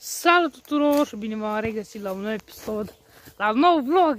Salut tuturor și bine v-am regăsit la un nou episod, la un nou vlog.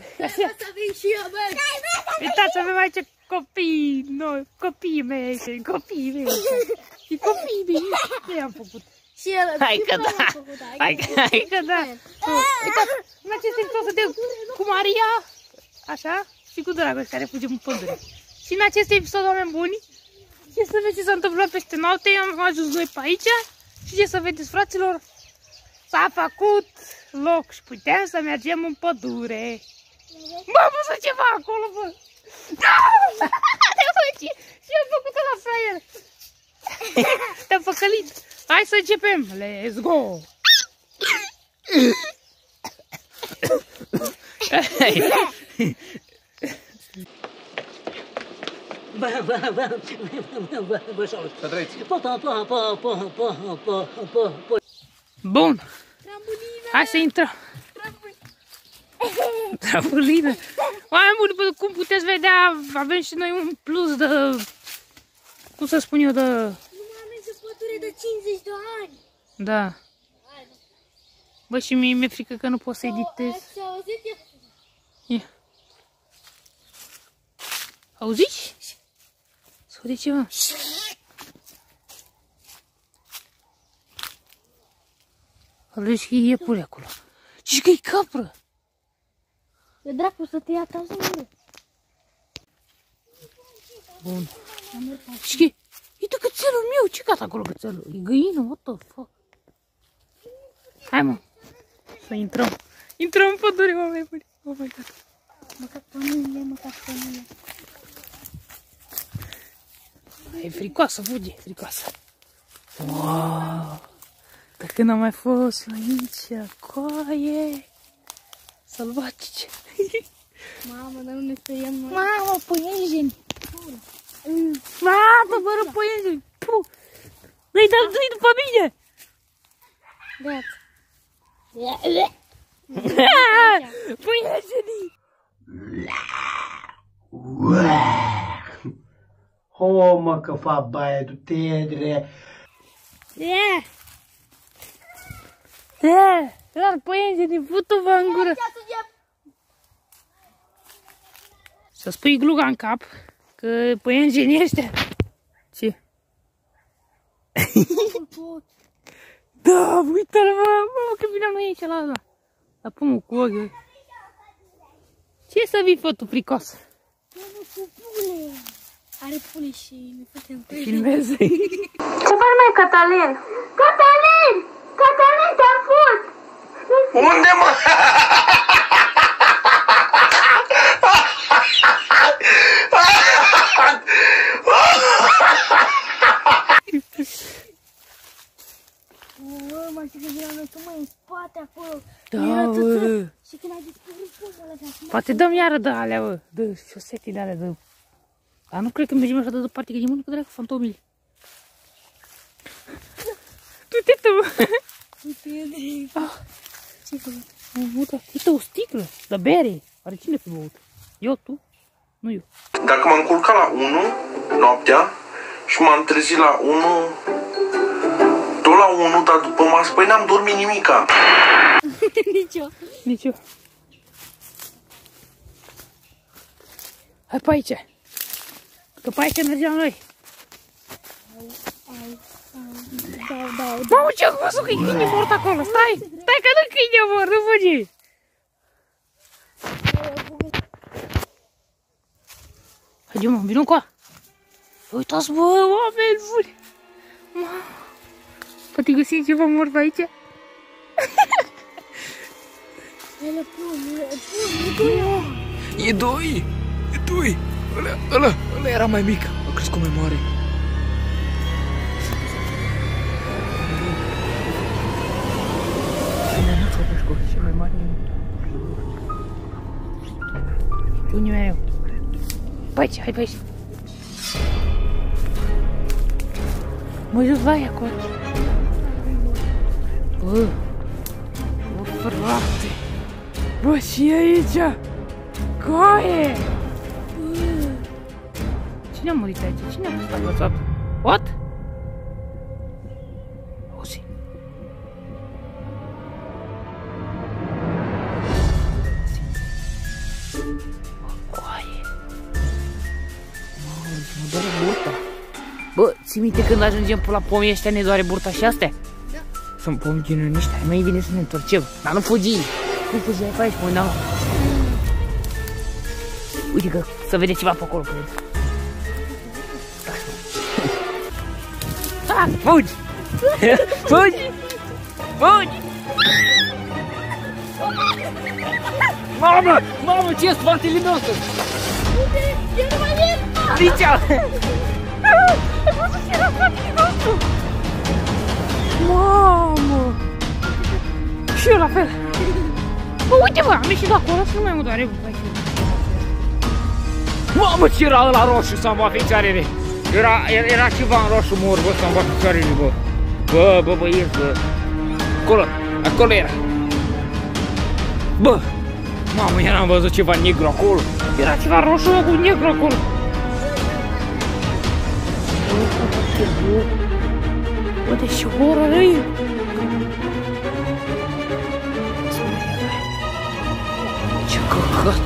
Uitați, avem aici copii, noi, copiii mei, și copiii mei. Ce am făcut? Și el, hai că da, hai că da. Uitați, în acest episod suntem cu Maria, așa, și cu Dragoș, care fugim în pădure. Și în acest episod, oameni buni, ce să vedeți ce s-a întâmplat peste noapte, am ajuns noi pe aici. Și ce să vedeți, fraților, s-a făcut loc și putem să mergem în pădure. Bă, văzut ceva acolo, bă! Da! Și am făcut-o la fraier. Te-am făcălit. Hai să începem. Let's go! Să trăiți. Bun. Hai să intrăm. Trambulină. Oameni buni, cum puteți vedea, avem și noi un plus de, cum să spun eu, de... Nu mai am să pădure de 50 de ani. Da. Bă, și mie mi-e frică că nu pot să editez. Ia. Auziți? Să auzi ceva. Auzi că e iepure acolo. Și că e capră. De dracu să te ia ca să Bun. Și că uite cățelul meu. Ce gata acolo cățelul? E găină, what the fuck? Hai mă. Să intrăm. Intrăm în pădure, oameni buni. Oh my god. Măcar pe mine, măcar pe mine. E fricoasă, fuge, fricoasă. Wow! Dar când am mai fost aici, coaie, sălbatice. Mamă, dar nu ne spăriem noi. Mamă, păienjeni! Mamă, bără păienjeni! Nu-i după mine! Gata. Păienjenii! O, mă, că fac baie, du-te, dre. Dar păienjenii, futu-vă în gură! Să spui gluga în cap, că păienjenii ăștia... Ce? Da, uite-l, mă, că vineam noi aici la ăla. La pomul cu ochiul. Ce să vii, fă tu, fricoasă? Cu pule. Are pule și ne facem Te filmeze. Ce faci, mai Cătălin? Cătălin! Cătălin, te-am fut! Unde, mă? Bă, mă, știi că vine noi tu mai în spate acolo. Da, bă. Și când ai dispărut pomul ăla, Poate dăm iară de alea, bă. De șosete de alea, de... Dar nu cred că mergem așa de departe, că e mână cu dracu fantomile. Du-te tu, mă. Ce faci? Uite o sticlă de bere. Are cine fi băut? Eu, tu? Nu eu. Dacă m-am culcat la 1 noaptea și m-am trezit la 1, tot la 1, dar după masă, păi n-am dormit nimica. Nici eu. Hai pe aici. Că pe aici mergeam noi. Dau. Mamă, ce-am văzut că e câine mort acolo. Stai că nu câine mort, nu fugi. Haide, mă, vină încoa. Uitați, bă, oameni buni. Poate găsim ceva mort pe aici? E doi. Ăla era mai mic. A crescut mai mare. Și mai mare. Unii mereu. Pe aici, hai pe aici. Mă duc la ea acolo. Bă, frate. Bă, și aici? Coaie! Cine a murit aici? Cine a fost agățat? What? Auzi. ții minte când ajungem pe la pomii ăștia ne doare burta și astea? Da. Sunt pomi din ăștia, mai bine să ne întorcem. Dar nu fugi! Nu fugi, hai pe aici, mă, n-am. Uite că să vede ceva pe acolo, cred. Ah, fugi! Fugi! Fugi! Mamă! Mamă, ce-i spatele nostru? Eu nu mai vin! Alicia! Ai văzut ce era spatele nostru? Mamă! Și eu la fel! Bă, uite mă, am ieșit de acolo să nu mai mă doare. Mamă, ce era ăla roșu să-mi bag picioarele! Era ceva în roșu mor, bă, să-mi bag picioarele, bă! Bă, băieți, bă! Acolo era! Bă! Mamă, eu n-am văzut ceva negru acolo! Era ceva roșu cu negru acolo! Bă, de ce horror e? Ce căcat!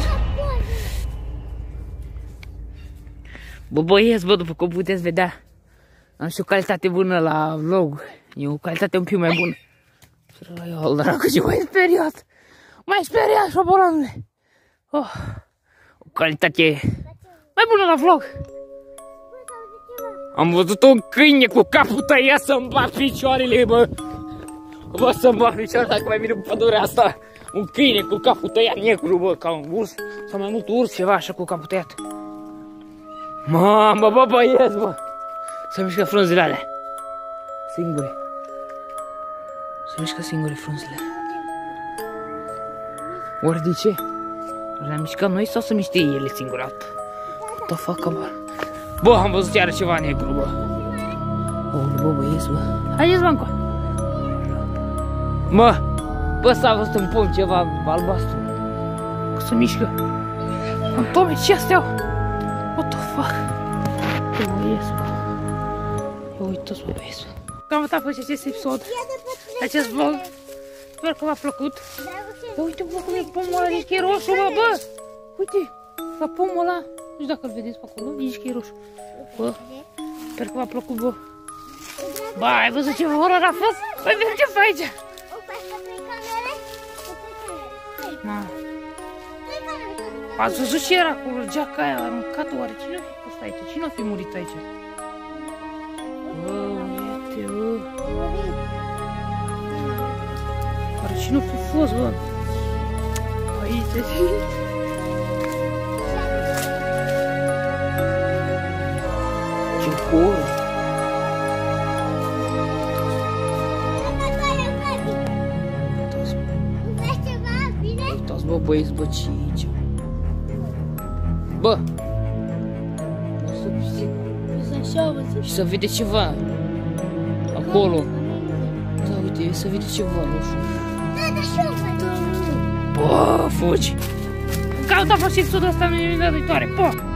Bă, băieți, bă, după cum puteți vedea, am și o calitate bună la vlog. E o calitate un pic mai bună. Al dracu, ce m-ai speriat! M-ai speriat, șobolanule! Oh, o calitate mai bună la vlog. Am văzut un câine cu capul tăiat să-mi bag picioarele, bă! Bă, să-mi bag picioarele dacă mai vine pe pădurea asta. Un câine cu capul tăiat negru, bă, ca un urs. Sau mai mult urs, ceva așa cu capul tăiat. Mamă, bă, băieți, bă! Se mișcă frunzele alea. Singure. Se mișcă singure frunzele. Ori de ce? Le-am mișcat noi sau să miște ele singure? What the fuck, bă? Bă, am văzut iară ceva negru, bă. Bă, băieți, bă. Haideți, bă, încoa. Bă, s-a văzut în pom ceva albastru. Că se mișcă. Fantome, ce astea? What the fuck? Bă, băieți, bă. Ia uitați, bă, băieți, bă. Cam atât a fost acest episod, acest vlog. Sper că v-a plăcut. Ia uite, bă, cum e pomul ăla, zici că e roșu, bă! Uite, la pomul ăla. Nu știu dacă îl vedeți pe acolo, zici că e roșu. Bă, sper că v-a plăcut, bă. Bă, ai văzut ce horror a fost? Păi vedem ce faci aici. Ați văzut ce era acolo, geaca aia, aruncat-o, oare cine a fi fost aici? Cine a fi murit aici? Bă, uite, bă. Oare cine a fi fost, bă? Aici, ce horror! Uitați, bă, băieți, bă, ce e aici? Bă! Și să vede ceva acolo. Da, uite, să vede ceva roșu. Bă, fugi! Caută-a fost episodul ăsta în viitoare. Po!